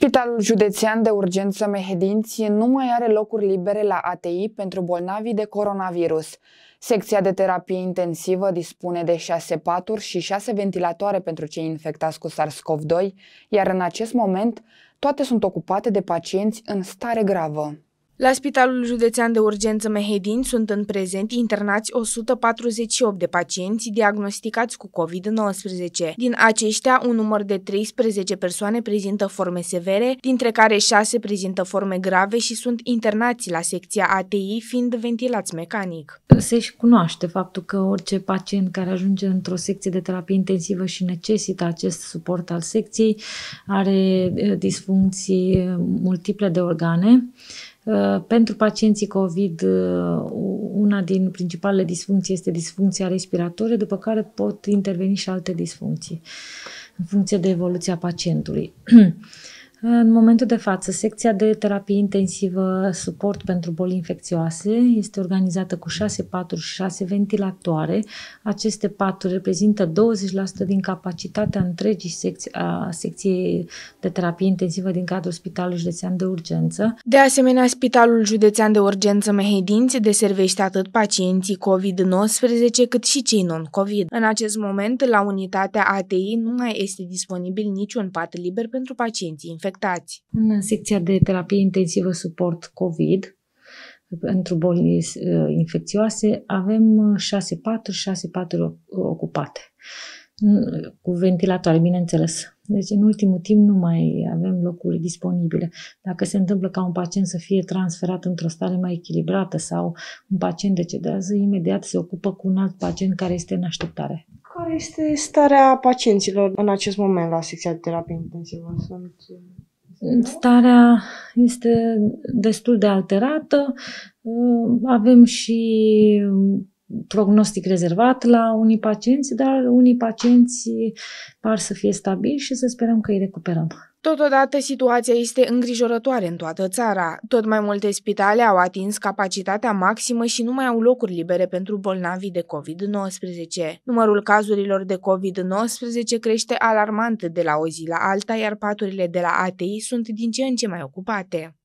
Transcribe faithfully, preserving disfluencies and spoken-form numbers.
Spitalul Județean de Urgență Mehedinți nu mai are locuri libere la A T I pentru bolnavii de coronavirus. Secția de terapie intensivă dispune de șase paturi și șase ventilatoare pentru cei infectați cu SARS-CoV doi, iar în acest moment toate sunt ocupate de pacienți în stare gravă. La Spitalul Județean de Urgență Mehedinți sunt în prezent internați o sută patruzeci și opt de pacienți diagnosticați cu COVID nouăsprezece. Din aceștia, un număr de treisprezece persoane prezintă forme severe, dintre care șase prezintă forme grave și sunt internați la secția A T I, fiind ventilați mecanic. Se și cunoaște faptul că orice pacient care ajunge într-o secție de terapie intensivă și necesită acest suport al secției are disfuncții multiple de organe. Pentru pacienții COVID, una din principalele disfuncții este disfuncția respiratorie, după care pot interveni și alte disfuncții, în funcție de evoluția pacientului. În momentul de față, secția de terapie intensivă suport pentru boli infecțioase este organizată cu șase paturi și șase ventilatoare. Aceste paturi reprezintă douăzeci la sută din capacitatea întregii secții, a secției de terapie intensivă din cadrul Spitalului Județean de Urgență. De asemenea, Spitalul Județean de Urgență Mehedinți deservește atât pacienții COVID nouăsprezece cât și cei non-COVID. În acest moment, la unitatea A T I nu mai este disponibil niciun pat liber pentru pacienții infectați. În secția de terapie intensivă suport COVID, pentru boli infecțioase, avem șase paturi și șase paturi ocupate, cu ventilatoare, bineînțeles. Deci, în ultimul timp, nu mai avem locuri disponibile. Dacă se întâmplă ca un pacient să fie transferat într-o stare mai echilibrată sau un pacient decedează, imediat se ocupă cu un alt pacient care este în așteptare. Care este starea pacienților în acest moment la secția de terapie intensivă? Sunt... Starea este destul de alterată. Avem și prognostic rezervat la unii pacienți, dar unii pacienți par să fie stabili și să sperăm că îi recuperăm. Totodată, situația este îngrijorătoare în toată țara. Tot mai multe spitale au atins capacitatea maximă și nu mai au locuri libere pentru bolnavii de COVID nouăsprezece. Numărul cazurilor de COVID nouăsprezece crește alarmant de la o zi la alta, iar paturile de la A T I sunt din ce în ce mai ocupate.